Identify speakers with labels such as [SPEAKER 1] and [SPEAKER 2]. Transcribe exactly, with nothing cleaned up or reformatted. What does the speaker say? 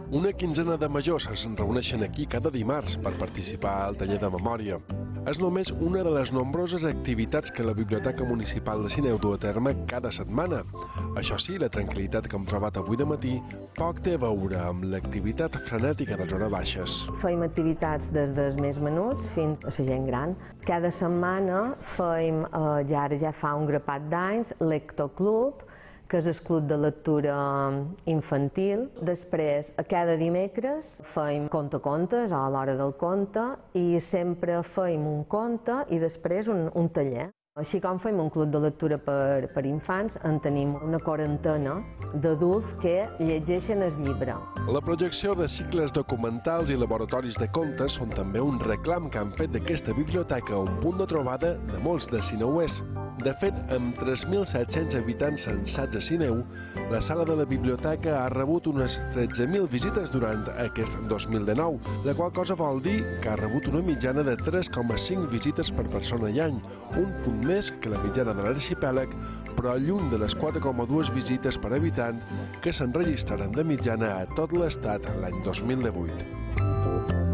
[SPEAKER 1] Una quinzena de majors es reuneixen aquí cada dimarts per participar al taller de memòria. És només una de les nombroses activitats que la Biblioteca Municipal de Sineu du a terme cada setmana. Això sí, la tranquil·litat que hem trobat avui de matí poc té a veure amb l'activitat frenètica de les hores baixes.
[SPEAKER 2] Fem activitats des dels més menuts fins a la gent gran. Cada setmana fem, eh, ja ara ja fa un grapat d'anys, l'Ectoclub, que és el club de lectura infantil. Després, a cada dimecres, fem contacontes a l'hora del conte i sempre fem un conte i després un, un taller. Així com fem un club de lectura per, per infants, en tenim una quarantena d'adults que llegeixen el llibre.
[SPEAKER 1] La projecció de cicles documentals i laboratoris de contes són també un reclam que han fet d'aquesta biblioteca un punt de trobada de molts de sineuers. De fet, amb tres mil set-cents habitants censats a Sineu, la sala de la biblioteca ha rebut unes tretze mil visites durant aquest dos mil dinou, la qual cosa vol dir que ha rebut una mitjana de tres coma cinc visites per persona i any, un punt més que la mitjana de l'arxipèlag, però lluny de les quatre coma dos visites per habitant que s'enregistraren de mitjana a tot l'estat l'any dos mil divuit.